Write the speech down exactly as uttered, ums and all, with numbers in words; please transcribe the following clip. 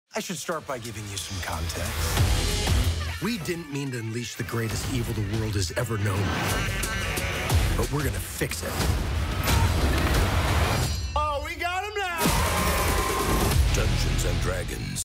I should start by giving you some context. We didn't mean to unleash the greatest evil the world has ever known. But we're gonna fix it. Oh, we got him now! Dungeons and Dragons.